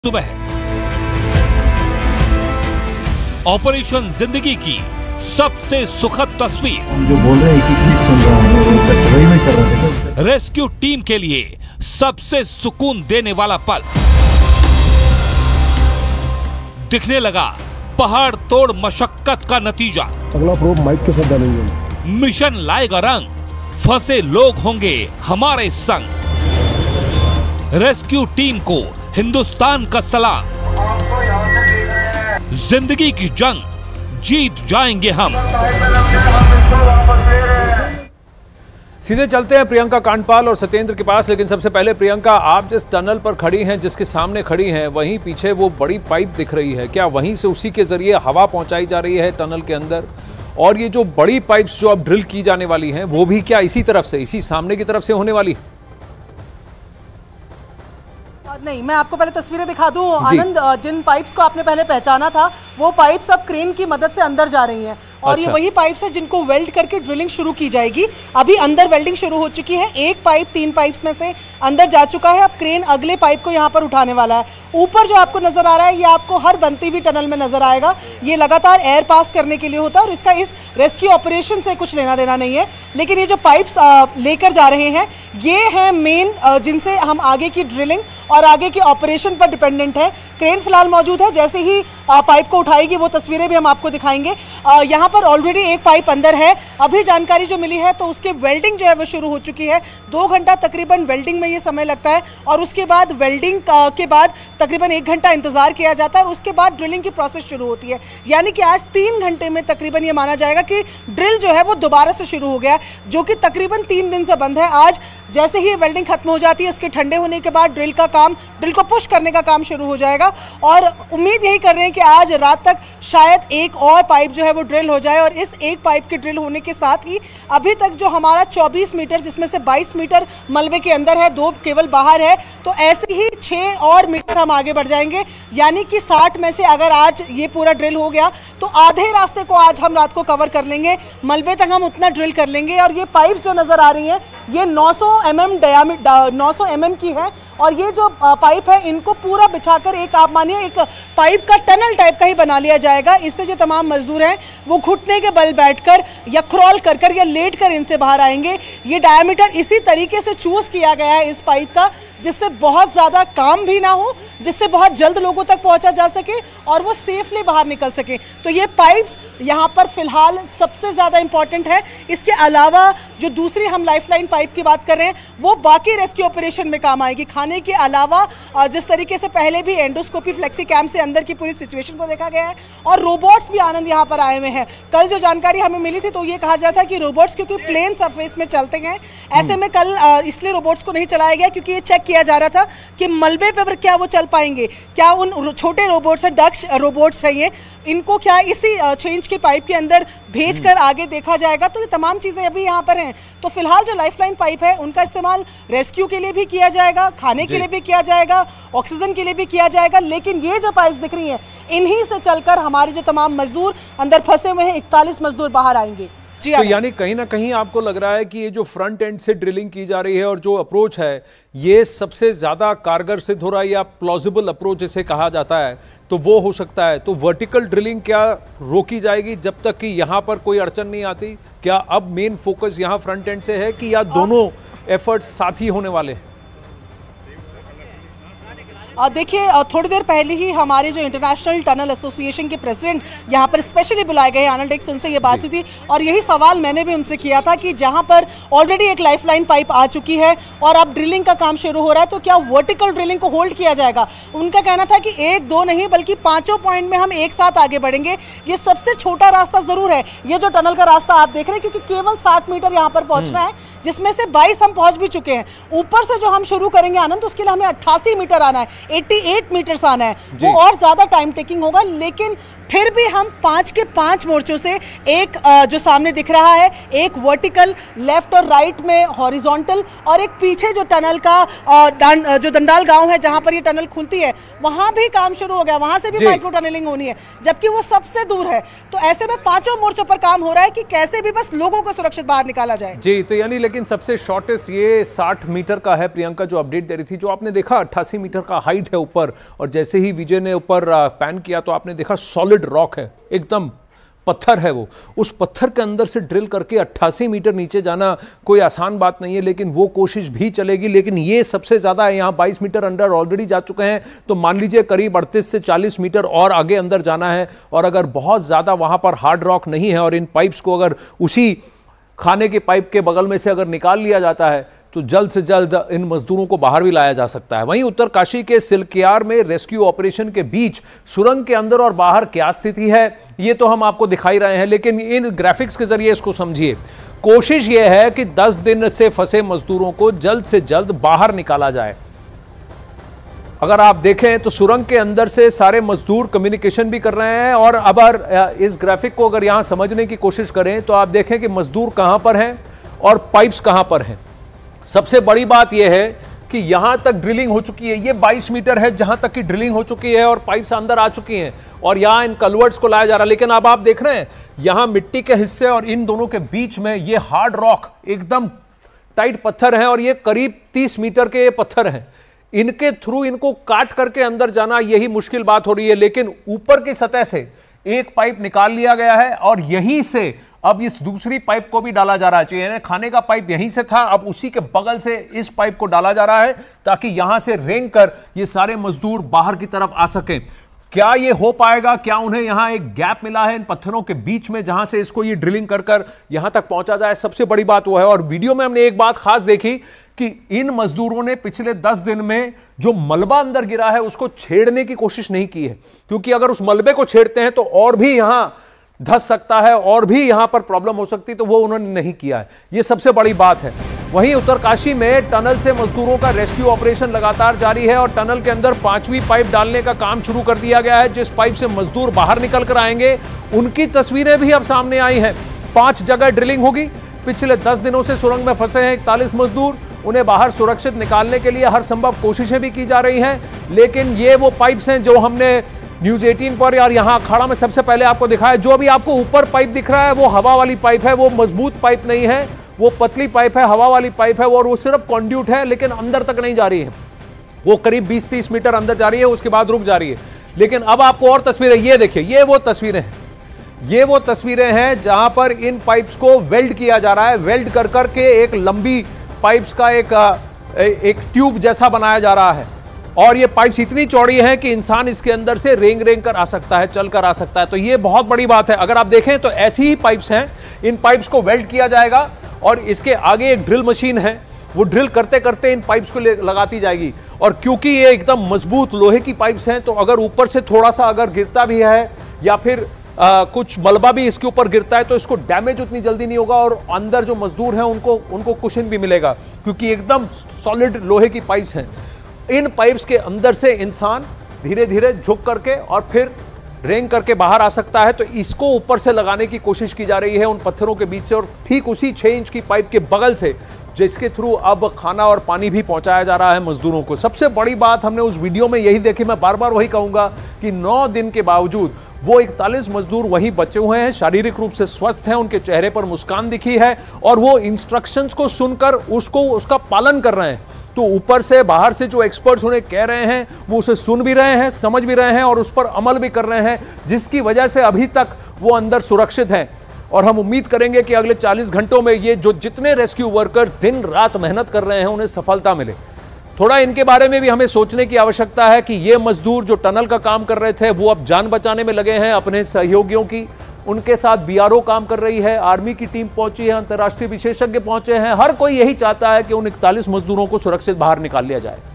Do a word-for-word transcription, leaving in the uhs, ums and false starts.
सुबह ऑपरेशन जिंदगी की सबसे सुखद तस्वीर जो बोल रहे हैं कि सुन रहा हूं, वही मैं कर रहा था। रेस्क्यू टीम के लिए सबसे सुकून देने वाला पल। दिखने लगा पहाड़ तोड़ मशक्कत का नतीजा। अगला प्रोब माइक के साथ डालेंगे। मिशन लाएगा रंग, फंसे लोग होंगे हमारे संग। रेस्क्यू टीम को हिंदुस्तान का सलाम। जिंदगी की जंग जीत जाएंगे हम। सीधे चलते हैं प्रियंका कांडपाल और सत्येंद्र के पास। लेकिन सबसे पहले प्रियंका, आप जिस टनल पर खड़ी हैं, जिसके सामने खड़ी हैं, वहीं पीछे वो बड़ी पाइप दिख रही है। क्या वहीं से उसी के जरिए हवा पहुंचाई जा रही है टनल के अंदर? और ये जो बड़ी पाइप्स जो अब ड्रिल की जाने वाली हैं, वो भी क्या इसी तरफ से, इसी सामने की तरफ से होने वाली? नहीं, मैं आपको पहले तस्वीरें दिखा दूं आनंद। जिन पाइप्स को आपने पहले पहचाना था, वो पाइप्स अब क्रेन की मदद से अंदर जा रही हैं और अच्छा। ये वही पाइप्स है जिनको वेल्ड करके ड्रिलिंग शुरू की जाएगी। अभी अंदर वेल्डिंग शुरू हो चुकी है। एक पाइप तीन पाइप्स में से अंदर जा चुका है। अब क्रेन अगले पाइप को यहाँ पर उठाने वाला है। ऊपर जो आपको नजर आ रहा है, ये आपको हर बनती हुई टनल में नजर आएगा। ये लगातार एयर पास करने के लिए होता है और इसका इस रेस्क्यू ऑपरेशन से कुछ लेना देना नहीं है। लेकिन ये जो पाइप्स लेकर जा रहे हैं, ये है मेन, जिनसे हम आगे की ड्रिलिंग और आगे की ऑपरेशन पर डिपेंडेंट है। क्रेन फिलहाल मौजूद है। जैसे ही पाइप को उठाएगी, वो तस्वीरें भी हम आपको दिखाएंगे। यहाँ पर ऑलरेडी एक पाइप अंदर है। अभी जानकारी जो मिली है तो उसके वेल्डिंग जो है वो शुरू हो चुकी है। दो घंटा तकरीबन वेल्डिंग में ये समय लगता है और उसके बाद वेल्डिंग के बाद तकरीबन एक घंटा इंतजार किया जाता है और उसके बाद ड्रिलिंग की प्रोसेस शुरू होती है। यानी कि आज तीन घंटे में तकरीबन ये माना जाएगा कि ड्रिल जो है वो दोबारा से शुरू हो गया है, जो कि तकरीबन तीन दिन से बंद है। आज जैसे ही वेल्डिंग खत्म हो जाती है, उसके ठंडे होने के बाद ड्रिल का काम, ड्रिल को पुश करने का काम शुरू हो जाएगा और उम्मीद यही कर रहे हैं कि आज रात तक शायद एक और पाइप जो है वो ड्रिल हो जाए। और इस एक पाइप के ड्रिल होने के साथ ही अभी तक जो हमारा चौबीस मीटर, जिसमें से बाईस मीटर मलबे के अंदर है, दो केवल बाहर है, तो ऐसे ही छः और मीटर हम आगे बढ़ जाएंगे। यानी कि साठ में से अगर आज ये पूरा ड्रिल हो गया तो आधे रास्ते को आज हम रात को कवर कर लेंगे। मलबे तक हम उतना ड्रिल कर लेंगे। और ये पाइप जो नजर आ रही हैं, ये नौ सौ एम एम डायामीटर नौ सौ एम एम की है और ये जो पाइप है, इनको पूरा बिछाकर एक, आप मानिए, एक पाइप का टनल टाइप का ही बना लिया जाएगा। इससे जो तमाम मजदूर हैं वो घुटने के बल बैठकर या क्रॉल कर कर या लेट कर इनसे बाहर आएंगे। ये डायमीटर इसी तरीके से चूज किया गया है इस पाइप का, जिससे बहुत ज़्यादा काम भी ना हो, जिससे बहुत जल्द लोगों तक पहुंचा जा सके और वो सेफली बाहर निकल सके। तो ये पाइप्स यहाँ पर फिलहाल सबसे ज़्यादा इंपॉर्टेंट है। इसके अलावा जो दूसरी हम लाइफलाइन पाइप की बात कर रहे हैं, वो बाकी रेस्क्यू ऑपरेशन में काम आएगी। खाने के अलावा जिस तरीके से पहले भी एंडोस्कोपी फ्लेक्सी कैम से अंदर की पूरी सिचुएशन को देखा गया है और रोबोट्स भी आनंद यहाँ पर आए हुए हैं। कल जो जानकारी हमें मिली थी तो ये कहा जाता है कि रोबोट्स क्योंकि प्लेन सरफेस में चलते हैं, ऐसे में कल इसलिए रोबोट्स को नहीं चलाया गया क्योंकि ये चेक किया जा रहा था कि मलबे पर क्या वो चल पाएंगे, क्या उन छोटे रोबोट्स है, डक्स रोबोट्स है, ये इनको क्या इसी चेंज के पाइप के अंदर भेजकर आगे देखा जाएगा। तो ये तमाम चीजें अभी यहाँ पर हैं। तो फिलहाल जो लाइफलाइन पाइप है, उनका इस्तेमाल रेस्क्यू के लिए भी किया जाएगा, खाने के लिए भी किया जाएगा, ऑक्सीजन के लिए भी किया जाएगा। लेकिन ये जो पाइप दिख रही हैं, इन्हीं से चलकर हमारे जो तमाम मजदूर अंदर फंसे हुए हैं, इकतालीस मजदूर बाहर आएंगे। तो यानी कहीं ना कहीं आपको लग रहा है कि ये जो फ्रंट एंड से ड्रिलिंग की जा रही है और जो अप्रोच है, ये सबसे ज्यादा कारगर सिद्ध हो रहा है या प्लॉजिबल अप्रोच जिसे कहा जाता है, तो वो हो सकता है। तो वर्टिकल ड्रिलिंग क्या रोकी जाएगी जब तक कि यहाँ पर कोई अड़चन नहीं आती? क्या अब मेन फोकस यहाँ फ्रंट एंड से है कि या दोनों एफर्ट्स साथ ही होने वाले हैं? देखिए, थोड़ी देर पहले ही हमारे जो इंटरनेशनल टनल एसोसिएशन के प्रेसिडेंट यहाँ पर स्पेशली बुलाए गए आनंद डेक्स, उनसे ये बात हुई थी और यही सवाल मैंने भी उनसे किया था कि जहाँ पर ऑलरेडी एक लाइफलाइन पाइप आ चुकी है और अब ड्रिलिंग का काम शुरू हो रहा है, तो क्या वर्टिकल ड्रिलिंग को होल्ड किया जाएगा? उनका कहना था कि एक दो नहीं बल्कि पांचों पॉइंट में हम एक साथ आगे बढ़ेंगे। ये सबसे छोटा रास्ता जरूर है, ये जो टनल का रास्ता आप देख रहे हैं, क्योंकि केवल साठ मीटर यहाँ पर पहुंचना है, जिसमें से बाईस हम पहुंच भी चुके हैं। ऊपर से जो हम शुरू करेंगे आनंद, उसके लिए हमें अट्ठासी मीटर आना है, अट्ठासी मीटर्स आना है, वो और ज्यादा टाइम टेकिंग होगा। लेकिन फिर भी हम पांच के पांच मोर्चों से एक अ, जो सामने दिख रहा है, एक वर्टिकल लेफ्ट और राइट में हॉरिजॉन्टल, और एक पीछे जो टनल का अ, डान, अ, जो दंडाल गांव है जहां पर ये टनल खुलती है, वहां भी काम शुरू हो गया, वहां से भी माइक्रो टनलिंग होनी है, जबकि वो सबसे दूर है। तो ऐसे में पांचों मोर्चों पर काम हो रहा है कि कैसे भी बस लोगों को सुरक्षित बाहर निकाला जाए। जी, तो यानी लेकिन सबसे शॉर्टेस्ट ये साठ मीटर का है। प्रियंका जो अपडेट दे रही थी, जो आपने देखा अट्ठासी मीटर का हाइट है ऊपर, और जैसे ही विजय ने ऊपर पैन किया तो आपने देखा सॉलिड रॉक है, एकदम पत्थर है वो। उस पत्थर के अंदर से ड्रिल करके अट्ठासी मीटर नीचे जाना कोई आसान बात नहीं है, लेकिन वो कोशिश भी चलेगी। लेकिन ये सबसे ज्यादा है, यहाँ बाईस मीटर अंडर ऑलरेडी जा चुके हैं, तो मान लीजिए करीब अड़तीस से चालीस मीटर और आगे अंदर जाना है। और अगर बहुत ज्यादा वहां पर हार्ड रॉक नहीं है और इन पाइप्स को अगर उसी खाने के पाइप के बगल में से अगर निकाल लिया जाता है तो जल्द से जल्द इन मजदूरों को बाहर भी लाया जा सकता है। वहीं उत्तरकाशी के सिलकियार में रेस्क्यू ऑपरेशन के बीच सुरंग के अंदर और बाहर क्या स्थिति है ये तो हम आपको दिखाई रहे हैं, लेकिन इन ग्राफिक्स के जरिए इसको समझिए। कोशिश यह है कि दस दिन से फंसे मजदूरों को जल्द से जल्द बाहर निकाला जाए। अगर आप देखें तो सुरंग के अंदर से सारे मजदूर कम्युनिकेशन भी कर रहे हैं, और अगर इस ग्राफिक को अगर यहां समझने की कोशिश करें तो आप देखें कि मजदूर कहां पर हैं और पाइप्स कहां पर हैं। सबसे बड़ी बात यह है कि यहां तक ड्रिलिंग हो चुकी है, ये बाईस मीटर है जहां तक की ड्रिलिंग हो चुकी है और पाइप्स अंदर आ चुकी हैं, और यहां इन कलवर्ट्स को लाया जा रहा है। लेकिन अब आप देख रहे हैं यहां मिट्टी के हिस्से और इन दोनों के बीच में ये हार्ड रॉक, एकदम टाइट पत्थर हैं, और ये करीब तीस मीटर के ये पत्थर हैं। इनके थ्रू इनको काट करके अंदर जाना यही मुश्किल बात हो रही है। लेकिन ऊपर की सतह से एक पाइप निकाल लिया गया है और यहीं से अब इस दूसरी पाइप को भी डाला जा रहा है। यानी खाने का पाइप यहीं से था, अब उसी के बगल से इस पाइप को डाला जा रहा है ताकि यहां से रेंग कर ये सारे मजदूर बाहर की तरफ आ सकें। क्या ये हो पाएगा? क्या उन्हें यहां एक गैप मिला है इन पत्थरों के बीच में जहां से इसको ये ड्रिलिंग कर कर यहां तक पहुंचा जाए? सबसे बड़ी बात वो है। और वीडियो में हमने एक बात खास देखी कि इन मजदूरों ने पिछले दस दिन में जो मलबा अंदर गिरा है उसको छेड़ने की कोशिश नहीं की है, क्योंकि अगर उस मलबे को छेड़ते हैं तो और भी यहां धस सकता है और भी यहां पर प्रॉब्लम हो सकती है, तो वो उन्होंने नहीं किया है। ये सबसे बड़ी बात है। वहीं उत्तरकाशी में टनल से मजदूरों का रेस्क्यू ऑपरेशन लगातार जारी है और टनल के अंदर पांचवी पाइप डालने का काम शुरू कर दिया गया है। जिस पाइप से मजदूर बाहर निकल कर आएंगे उनकी तस्वीरें भी अब सामने आई हैं। पांच जगह ड्रिलिंग होगी। पिछले दस दिनों से सुरंग में फंसे हैं इकतालीस मजदूर, उन्हें बाहर सुरक्षित निकालने के लिए हर संभव कोशिशें भी की जा रही हैं। लेकिन ये वो पाइप्स हैं जो हमने न्यूज अठारह पर यार यहां अखाड़ा में सबसे पहले आपको दिखाया। जो अभी आपको ऊपर पाइप दिख रहा है वो हवा वाली पाइप है, वो मजबूत पाइप नहीं है, वो पतली पाइप है, हवा वाली पाइप है, और वो सिर्फ कॉन्ड्यूट है, लेकिन अंदर तक नहीं जा रही है। वो करीब बीस तीस मीटर अंदर जा रही है, उसके बाद रुक जा रही है। लेकिन अब आपको और तस्वीरें, ये देखिए, ये वो तस्वीरें हैं, ये वो तस्वीरें हैं जहां पर इन पाइप्स को वेल्ड किया जा रहा है। वेल्ड कर करके एक लंबी पाइप्स का एक एक ट्यूब जैसा बनाया जा रहा है, और ये पाइप्स इतनी चौड़ी हैं कि इंसान इसके अंदर से रेंग रेंग कर आ सकता है, चल कर आ सकता है। तो ये बहुत बड़ी बात है। अगर आप देखें तो ऐसी ही पाइप्स हैं, इन पाइप्स को वेल्ड किया जाएगा और इसके आगे एक ड्रिल मशीन है, वो ड्रिल करते करते इन पाइप्स को लगाती जाएगी। और क्योंकि ये एकदम मजबूत लोहे की पाइप्स हैं, तो अगर ऊपर से थोड़ा सा अगर गिरता भी है या फिर आ, कुछ मलबा भी इसके ऊपर गिरता है तो इसको डैमेज उतनी जल्दी नहीं होगा, और अंदर जो मजदूर हैं उनको उनको कुशन भी मिलेगा, क्योंकि एकदम सॉलिड लोहे की पाइप्स हैं। इन पाइप्स के अंदर से इंसान धीरे धीरे झुक करके और फिर रेंग करके बाहर आ सकता है। तो इसको ऊपर से लगाने की कोशिश की जा रही है उन पत्थरों के बीच से, और ठीक उसी छह इंच की पाइप के बगल से, जिसके थ्रू अब खाना और पानी भी पहुंचाया जा रहा है मजदूरों को। सबसे बड़ी बात हमने उस वीडियो में यही देखी। मैं बार बार वही कहूंगा कि नौ दिन के बावजूद वो इकतालीस मजदूर वहीं बचे हुए हैं, शारीरिक रूप से स्वस्थ हैं, उनके चेहरे पर मुस्कान दिखी है, और वो इंस्ट्रक्शंस को सुनकर उसको उसका पालन कर रहे हैं। तो ऊपर से बाहर से जो एक्सपर्ट्स उन्हें कह रहे हैं वो उसे सुन भी रहे हैं, समझ भी रहे हैं और उस पर अमल भी कर रहे हैं, जिसकी वजह से अभी तक वो अंदर सुरक्षित हैं। और हम उम्मीद करेंगे कि अगले चालीस घंटों में ये जो जितने रेस्क्यू वर्कर्स दिन रात मेहनत कर रहे हैं उन्हें सफलता मिले। थोड़ा इनके बारे में भी हमें सोचने की आवश्यकता है कि ये मजदूर जो टनल का काम कर रहे थे वो अब जान बचाने में लगे हैं अपने सहयोगियों की। उनके साथ बीआरओ काम कर रही है, आर्मी की टीम पहुंची है, अंतर्राष्ट्रीय विशेषज्ञ पहुंचे हैं। हर कोई यही चाहता है कि उन इकतालीस मजदूरों को सुरक्षित बाहर निकाल लिया जाए।